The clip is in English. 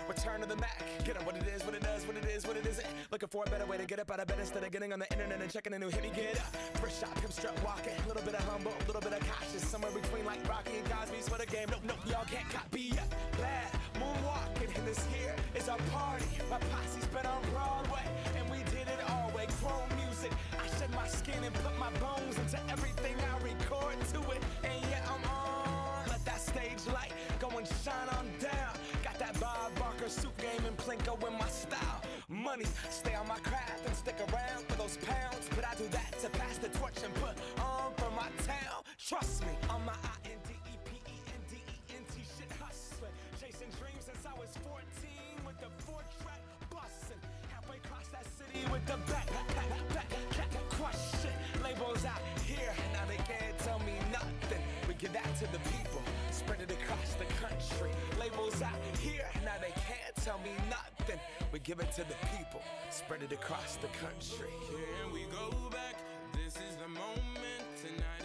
return to the Mac. Get on what it is, what it does, what it is, what it isn't. Looking for a better way to get up out of bed instead of getting on the internet and checking a new hit. Me get up, first shot, pimp strut walking. A little bit of humble, a little bit of cautious. Somewhere between like Rocky and Cosby's for the game. Nope, nope, y'all can't copy yet. Bad moonwalking, and this here is our party. My posse's been on Broadway, and we did it all way. Grown music, I shed my skin and put my bones into everything I record to it. And yeah, I'm on. Let that stage light go and shine on down. Got that Bob Barker suit game and Plinko in my style. Money, stay on my craft and stick around for those pounds. But I do that to pass the torch and put on for my town. Trust me, on my INDEPENDENT shit hustling. Chasing dreams since I was 14 with the 4-track bustin'. Halfway across that city with the back question. Labels out here, now they can't tell me nothing. We give that to the people, spread it across the country. Labels out here, now they can't tell me nothing. We give it to the people, spread it across the country. Here we go back, this is the moment tonight.